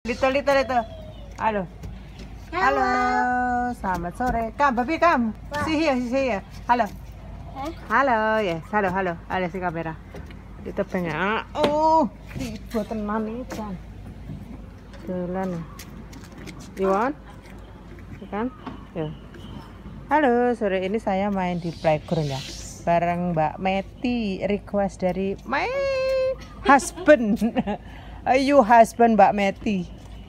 Lito. Halo. Halo. Selamat sore. Come, baby, come. See here. Halo. Halo, yes. Halo. Ada si kamera. Lito pengen. Oh, buat tenan nih, kan. Jalan. You want? Kan? Ya. Halo, sore ini saya main di playground ya. Bareng Mbak Meti, request dari my husband. You husband Mbak Meti.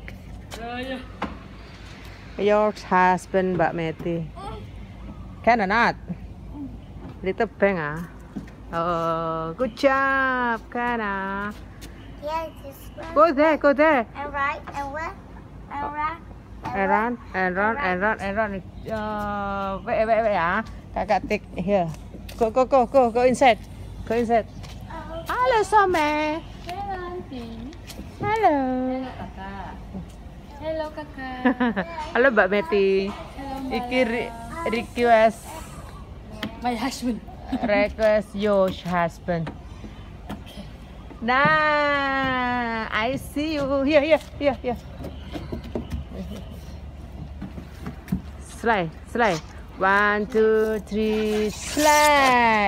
Your husband Mbak Meti. Can or not? Little bang ah. Oh, good job, Kana. Yes, this Go one. there. And right, and what? And right. And run. Wait ya. Kakak take here. Go inside. Halo Some. Hello, Auntie. Halo. Hello, Kakak. Halo Mbak Meti. Hello, Mbak. Iki request My husband. your husband. Nah, I see you. Here. Slide. 1, 2, 3, slide.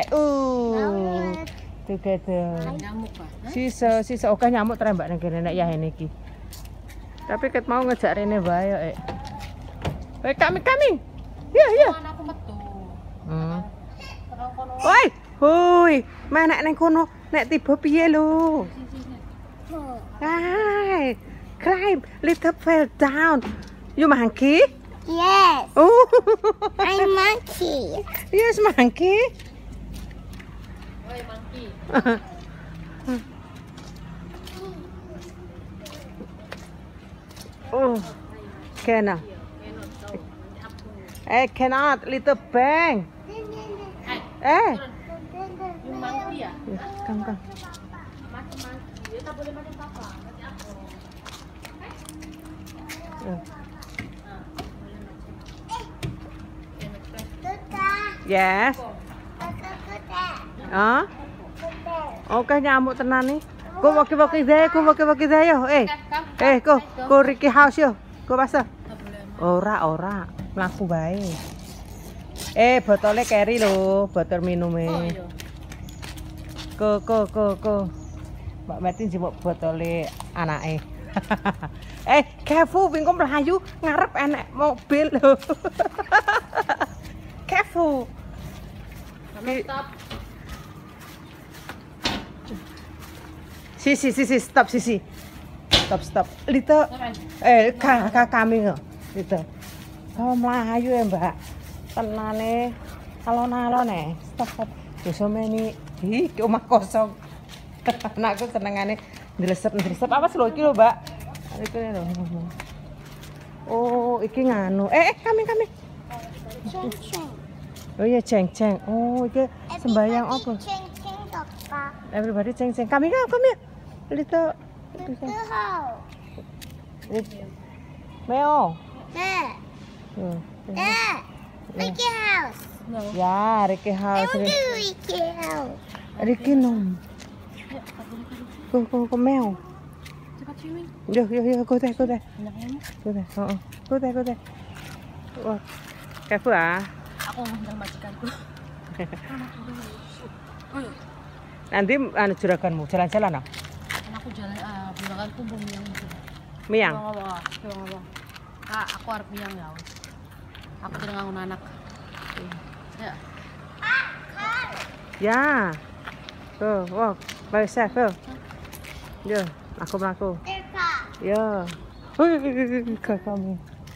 Together. Nyamuk, Pak. Sisa oke nyamuk terembak nang kene nek ya ini iki. Tapi ket mau ngejak rene wae kami. Iya. Anakku metu. Terus kono. Hoi, menek nang kono nek tiba piye lho? Hai, climb, little fell down. You monkey? Yes, Oh, I'm monkey. yes monkey. Oi, monkey. Oh, cannot. Cannot, little bang. You monkey ya? Come. Macam monkey. Dia tak boleh macam papa. Nanti aku. Yes. Oke nyamuk tenan nih. Go waki-waki deh yo. Go Ricky House yo. Go pasar. Ora. Mlaku bae. Botolnya carry lho, botol minume. Oh iya. Go. Mbak Meti njupuk botole anake. Careful wingko mlayu ngarep enek mobil lho. Careful. Stop. Sisi, stop. Lito, kami nggak, Lito. Oh melayu ya Mbak, tenane, alon stop. Besok ini, di rumah kosong. Anakku senengane ndresep. Apa sih lo iki lho Mbak? Iki lho. Oh, iki nganu. Kami. Oh iya ceng. Oh, iki sembayang apa? Ching, Papa. Everybody ceng. Kami. Lito. Little house. Meo. Ricky house. No. Ya, Ricky I House. want to Ricky house. Ricky nom. Go Meo. Cepat swimming. Yo, go there. Anak nyamuk. Go there. Wah, careful ah. Aku ngundang majikanku. Oh iya. Nanti juraganmu jalan-jalan ah. Anakku jalan juraganku mau miang itu. Miang. Coba. Aku harus miang ya. Aku tidak ngangun anak. Ya. Ya. Go, walk. By yourself, go. Yo, aku melaku. Yo. Ika kamu.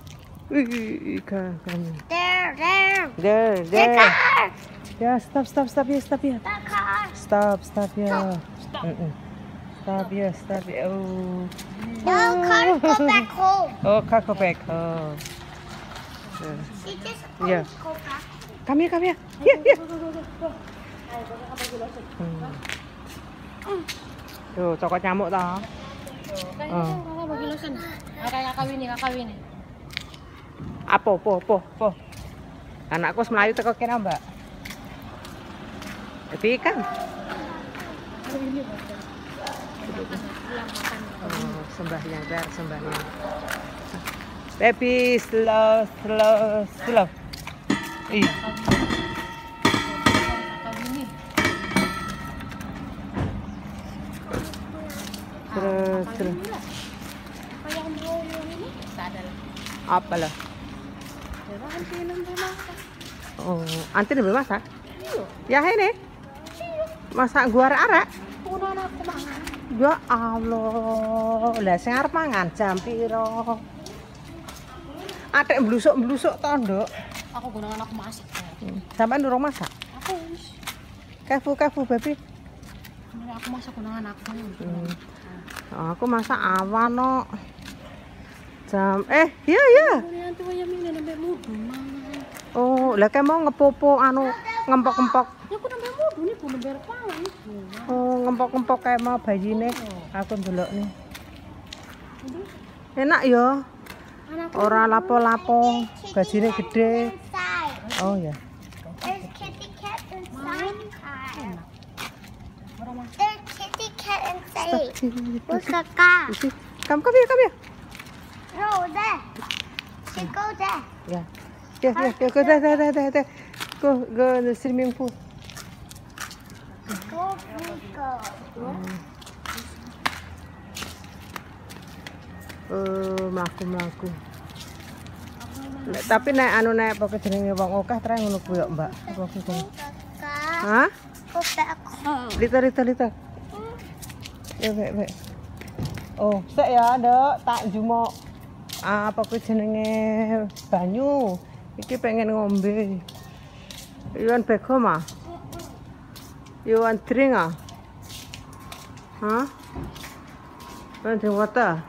There. The car. Ya, stop ya. The car. Stop ya. Stop ya. Oh. No, car go back home. Oh, car go back home. She just Yeah. go back. Come here. Here. Tuh, cokot nyamuk toh. Kakak bagi lotion. Kakak Winnie. Apa? Anakku Melayu teko kene, Mbak. Tapi kan. Pulang makan. Oh, sembahyang, biar sembahyang. Baby, slow, slow, slow. Ih. Terus, terus. Apa yang mau ini? Tak ada lah. Apa lah? Jangan film masak. Oh, anti lebih masak? Ya ini. Masak gua arek. Punan aku mangan. Ya Allah, lah sing arep mangan jam piro? Atik blusuk-blusuk to, Nduk. Aku gunakan aku masak. Sampeyan durung masak? Aku wis. Kefu baby. Aku masak gunakan aku. Aku masak awan no. Jam iya. Nanti wayang ini sampai mudu mangan. Oh, lah kayak mau ngepopo anu ngempok-ngempok. Ya aku sampai mudu nih belum berpangan nih. Oh, ngempok-ngempok kayak mau bayine. Aku ndelok nih. Enak ya. Ora lapo-lapo, gajine gede. Inside. Oh ya. There's kitty cat inside. There's kitty cat inside. Where's Kaka? Isi, come here. No, there. She go there. Ya. Ya, go there. Go in the swimming pool. Go. Mlaku. Tapi nek anu nek apa jenenge wong akeh trae ngono ku ya, Mbak. Apa gitu. Kaka. Hah? Go back home. Lita. Ya, wek. Oh, sik ya, Nduk, tak jumuk apa ku jenenge banyu. Iki pengen ngombe. You want back home ah? You want drink ah? Huh? Want drink water?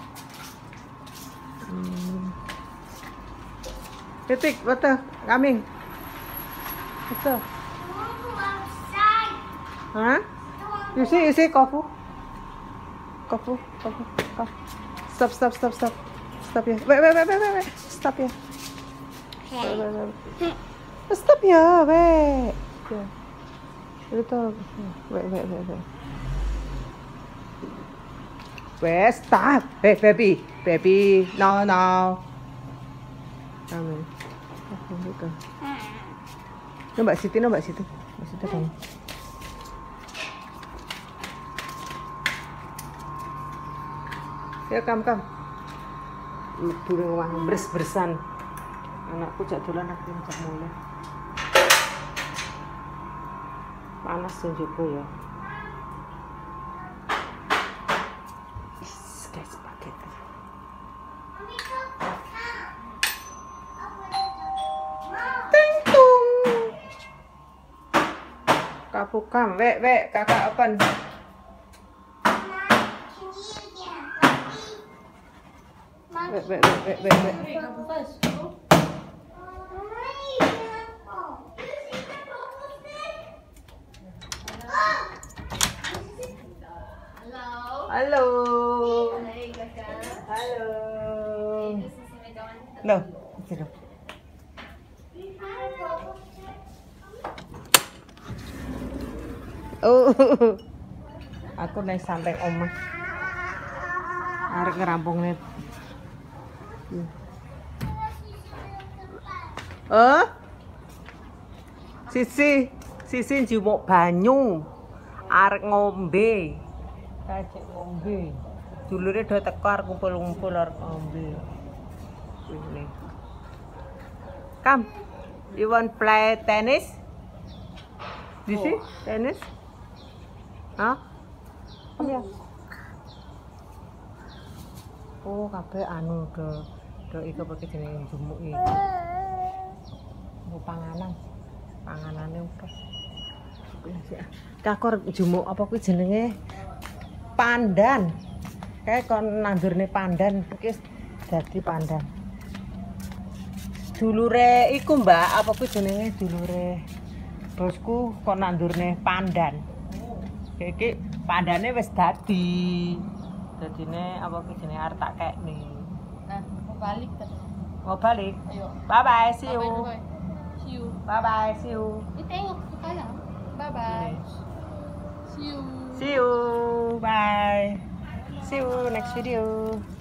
Titik, water, coming. Water. Outside. Huh? You see, kofu. Stop. Stop ya. Wait. Stop ya. Okay. Stop ya, wait. Itu, wait. Wait, stop. Hey, baby. No. Amin. Gitu. Mbak Siti kamu. Ya, kam. Burung wah beres-beresan. Anakku jak dolan aku jak mulai. Panas juga ya. Guys, paket. Ting-tung. Kapukam, wek, kakak open. Wek. Halo. No, sino? Oh, aku naik sampai omah. Arek ngerampung nih. Sisi njumuk banyu. Arek ngombe. Kacek ngombe. Dulure do teko arek kumpul-kumpul arek ngombe. Ini. Come. You want play tennis? You see? Tennis? Hah? Come here. Oh, kabeh anu do iku pakai jenenge njumuk iki. Panganane oke. Kakor njumuk apa kuwi jenenge? Pandan. Kayak kon nandurne pandan iki dadi pandan. Dulure iku, Mbak, apa kuwi jenenge dulure bosku kon nandurne pandan. Iki pandane wis dadi. Dadine apa kuwi jenenge arep tak kekne. Nah, mau balik kan. Mau balik? Ayo. Bye, see you. See you. Bye, see you. Tengok ke kanan. Bye. See you. See you. Bye. See you next video.